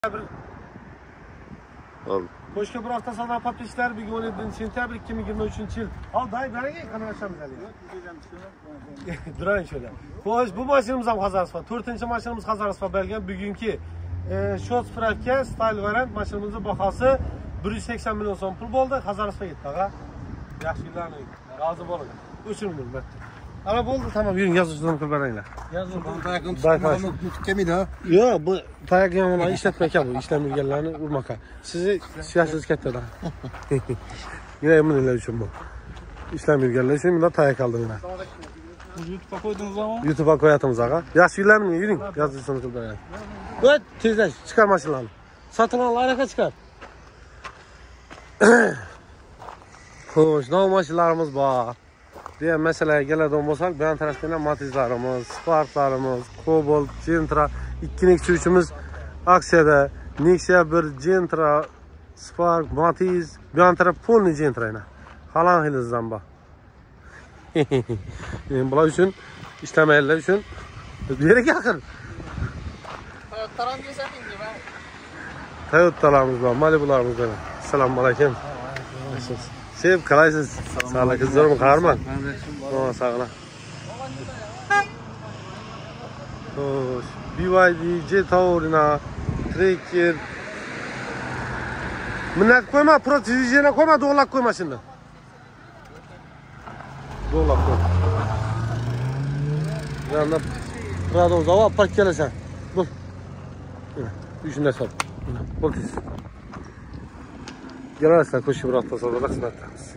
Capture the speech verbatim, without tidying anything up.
Al. Koşka bir hafta sonra patlayışlar bir gün on yedinci sentyabr iki bin yirmi üçüncü yıl. Al dayı bana gel kanal açalım gel. Durayın şöyle. Hoş bu maşinimiz ham Hazarasfa. to'rtinchi maşinimiz Hazarasfa belgen bugünkü e, short spravka style variant maşinimizin bahası bir yuz seksen milyon so'm pul bo'ldi. Hazarasfa gitti aga. Yaxshi yillarni razı bo'lin. O'chirmang battar. Ana bo'ldi tamam yürüyün yazıcıdan pul beringlar. Yazın tayakın tutmalarını tutkemiydi ha. Yo bu tayak yamalarını işletmek ya bu işlem bilgilerini vurmaka. Sizi siyasız kettirdim. Yine eminler için bu. İşlem bilgileri için bir de tayak aldım yine. YouTube'a koydunuz ama. YouTube'a koyatımız ağa. Yaşı yıllar mı? Yürüyün yazıcısını pul beringlar. Evet tezler çıkar maşınlarını. Satın al harika çıkar. Hoş ne maşınlarımız var. Diye meseleye geladigan bo'lsak, bu tarafdan Matizlarimiz, Sparklarimiz, Cobalt, Gentra, ikki Nexia uchimiz aksiyada. Nexia bir, Gentra, Spark, Matiz, bu taraf polni Gentra ina. Halan xilizdan bor. Men bular uchun ishlamaylar uchun bu yerga yaqin. Toyota'dan kesating deb. Toyota'larimiz bor, Malibu'larimiz bor. Assalomu alaykum. Sevib qalaysiz? Sağlık zo'rmi qarman? Ha, sağ ol. Xo'sh, B Y D, Jetaurina, Tracker. Minnat qo'yma, Pro Divisiona qo'yma, do'g'lab qo'yma shunda. Do'g'lab qo'y. Yana Prado zavod pak kelasan. Bo'l. Shunda sot. Bo'l tez. Gelasizlar, qo'shib bir hafta sonra rahmat.